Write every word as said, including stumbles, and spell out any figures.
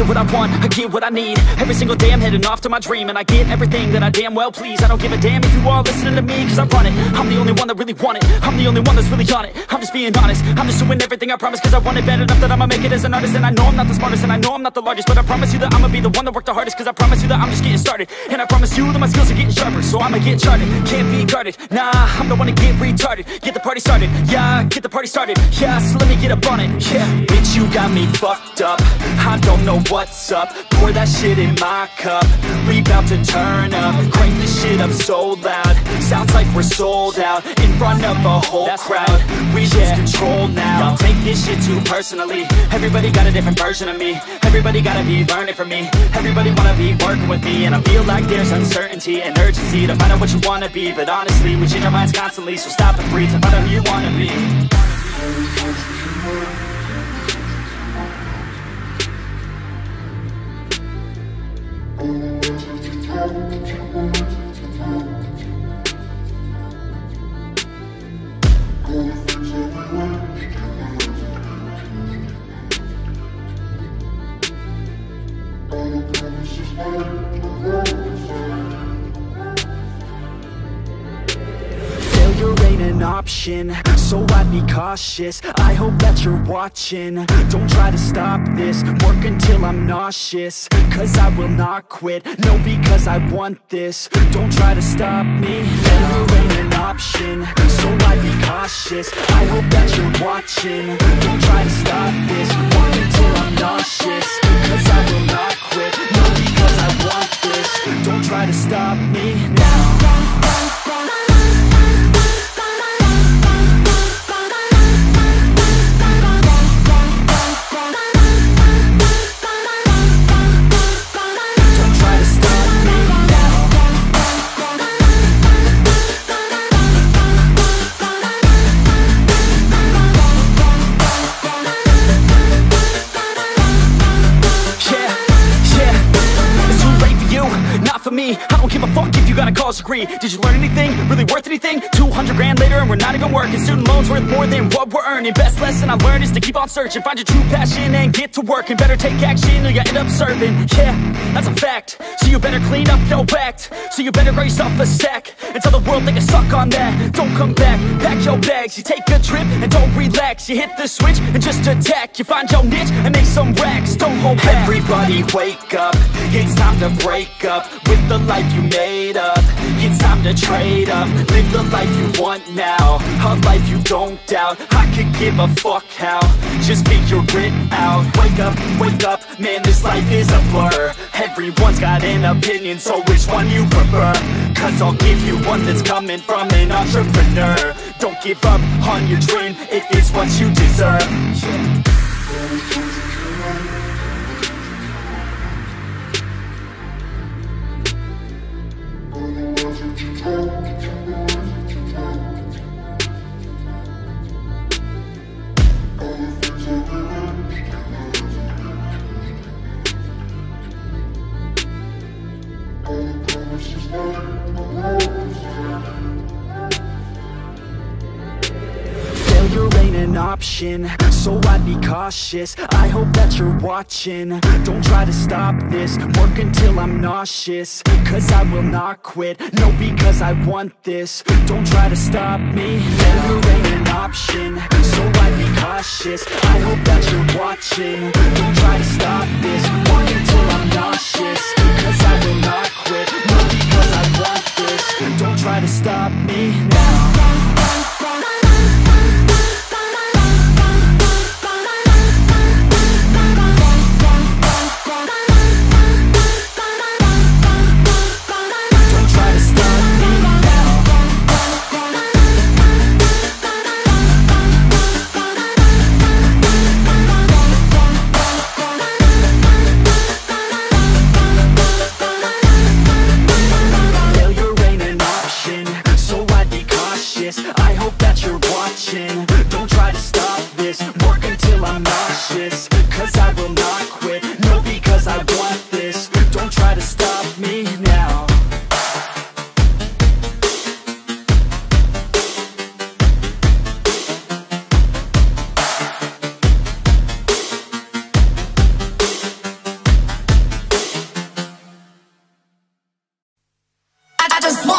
get what I want, I get what I need. Every single day I'm heading off to my dream, and I get everything that I damn well please. I don't give a damn if you all listening to me, cause I run it. I'm the only one that really want it, I'm the only one that's really on it. I'm just being honest, I'm just doing everything I promise, cause I want it bad enough that I'ma make it as an artist. And I know I'm not the smartest, and I know I'm not the largest, but I promise you that I'ma be the one that worked the hardest. Cause I promise you that I'm just getting started, and I promise you that my skills are getting sharper. So I'ma get charted, can't be guarded. Nah, I'm the one to get retarded. Get the party started, yeah, get the party started. Yeah, so let me get up on it, yeah. Bitch, you got me fucked up, I don't know what's up. Pour that shit in my cup, we bout to turn up. Crank this shit up so loud, sounds like we're sold out. In front of a whole That's crowd, right. we yeah. lose control now. Y'all take this shit too personally, everybody got a different version of me. Everybody gotta be learning from me, everybody wanna be working with me. And I feel like there's uncertainty and urgency to find out what you wanna be. But honestly, we change our minds constantly, so stop and breathe and find out who you wanna be. Failure ain't an option, so I'd be cautious. I hope that you're watching, don't try to stop this. Work until I'm nauseous, cause I will not quit. No, because I want this, don't try to stop me. Failure ain't an option, so I'd be cautious. I hope that you're watching, don't try to stop this. Work until I'm nauseous, cause I will not quit. No, because I want this, don't try to stop me now. Me, I don't give a fuck if you got a college degree. Did you learn anything? Really worth anything? two hundred grand later and we're not even working. Student loans worth more than what we're earning. Best lesson I learned is to keep on searching. Find your true passion and get to work. And better take action or you end up serving. Yeah, that's a fact. So you better clean up your act. So you better grab yourself a sack and tell the world they can suck on that. Don't come back, pack your bags. You take a trip and don't relax. You hit the switch and just attack. You find your niche and make some racks. Don't hold back. Everybody wake up, it's time to break up with the life you made up. It's time to trade up, live the life you want now, a life you don't doubt. I could give a fuck how, just figure it out. Wake up, wake up, man, this life is a blur. Everyone's got an opinion, so which one you prefer? Cause I'll give you one that's coming from an entrepreneur. Don't give up on your dream if it's what you deserve. Failure ain't an option, so I'd be cautious. I hope that you're watching, don't try to stop this. Work until I'm nauseous, cause I will not quit. No, because I want this, don't try to stop me. Failure ain't an option, so I'd be cautious. I hope that you're watching, don't try to stop this. Work until I'm nauseous, cause I will not quit. No, because I want this, don't try to stop me now. I just